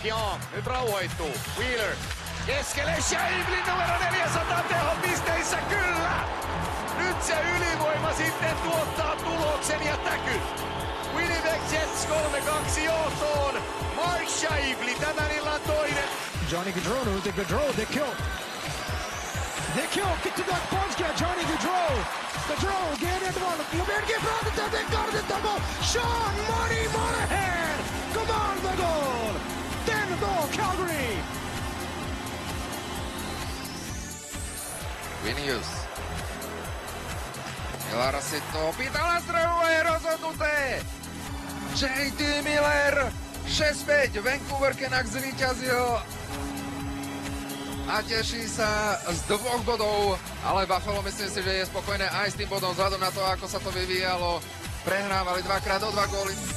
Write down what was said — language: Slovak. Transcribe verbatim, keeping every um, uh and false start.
Keon nyt rauhoittuu. Wheeler keskelle. Scheifele numero neljäsataa tehon pisteissä, kyllä! Nyt se ylivoima sitten tuottaa tuloksen ja täky. Winnipeg Jets kolme kaksi johtoon. Mark Scheifele tämän illan toinen. Johnny Gaudreau, nu det är Gaudreau, det är kill. Det är kill, get to that punch, Johnny Gaudreau. Gaudreau, get it one. Lomberg fram till den kartan på Sean Money Monahan. Come on, the goal. Den då, Calgary. Vinius. Miller si to pýta na strelové rozhodnuté. J T Miller šesť päť. Vancouver Canucks zvíťazil a teší sa z dvoch bodov, ale Buffalo myslím si, že je spokojné aj s tým bodom vzhľadom na to, ako sa to vyvíjalo. Prehrávali dvakrát o dva góly.